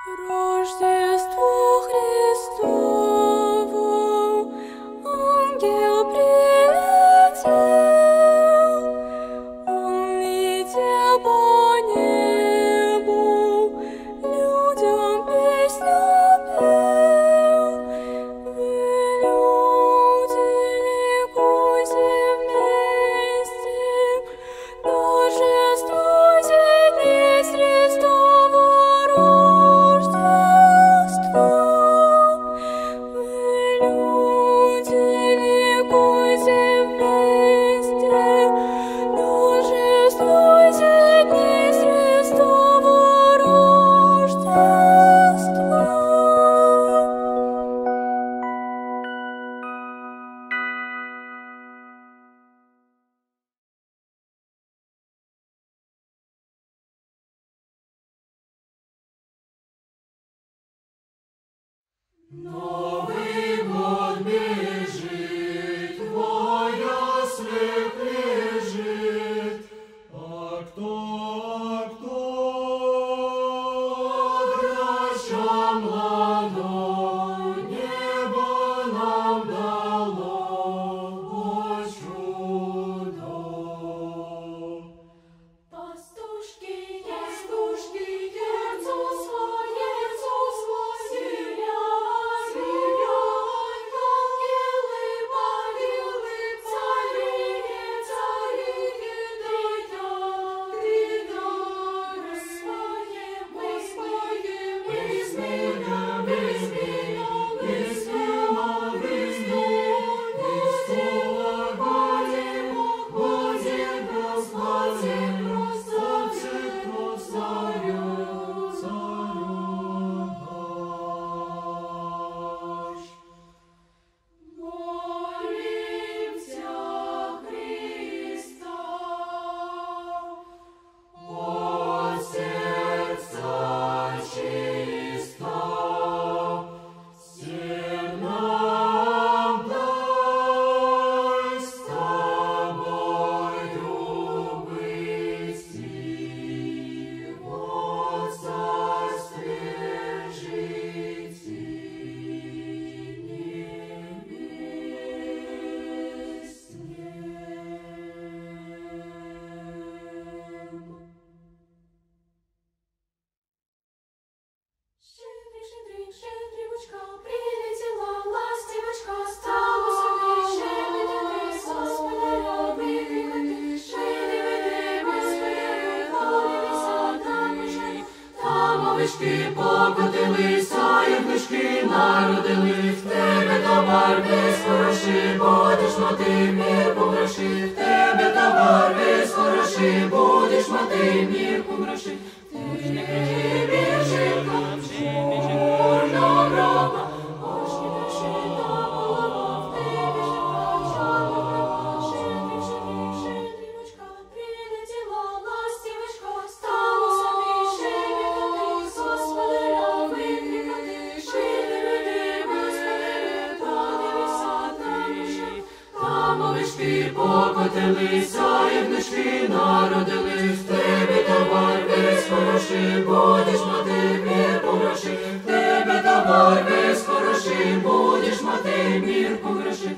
Рождество Христово, ангел прилетел, он летел по небу, людям песню пел. Вы, люди, ликуйте вместе, торжествуйте днесь Христово Рождество. Вы, люди, ликуйте вместе, торжествуйте днесь Христово Рождество. Новый год бежит, во яслях лежит, а кто грачом ладонь небо нам дало, о чудо. Пастушки, сердцу свое, зверяй, ангелы молилы, цари, молимся Христа, о сердца чисто, всем нам дай с тобою быть во царстве жить небеснем. Щедрівочка, прилетіла ластівочка, стала собі щебетати, Господи, викликати, щедрівити, Господи, хвалилися, там овечки покотилися, ягнички народили, в тебе товар весь хороший, будеш мати мірку грошей, в тебе товар весь хороший, будеш мати мірку грошей. Покотилися, ягнички народили, в тебе товар весь хороший, будеш мати мірку грошей, в тебе товар весь хороший, будеш мати мірку грошей.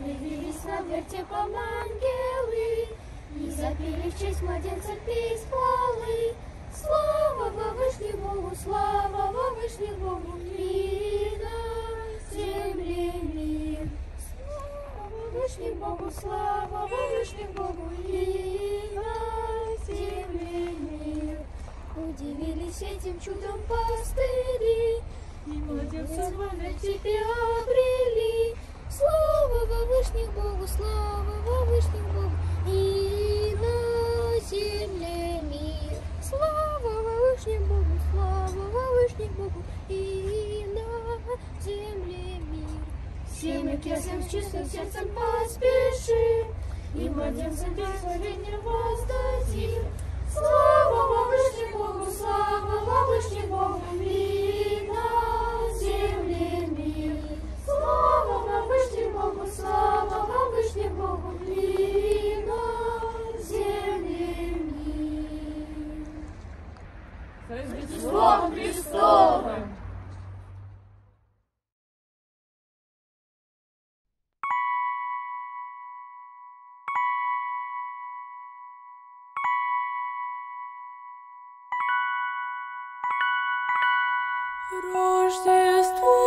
Явились на вертепом ангелы, и запели в честь младенца песнь хвалы. Слава во Вышних Богу, слава во Вышних Богу, и на земле мир. Слава во Вышних Богу, слава во Вышних Богу, и на земле мир. Удивились этим чудом пастыри, и младенца во вертепе обрели. Слава во Вышних Богу, слава во Вышних Богу, и на земле мир. Слава во Вышних Богу, слава во Вышних Богу, и на земле мир. Всеми князям с чистым сердцем поспешим, и младенцам благословение воздадим. Слава во Вышних Богу, слава во Вышних Богу, и на земле мир. Слава во Вышних Богу, слава во Вышних Богу, и на земле мир. С Рождеством Христовым! Рождество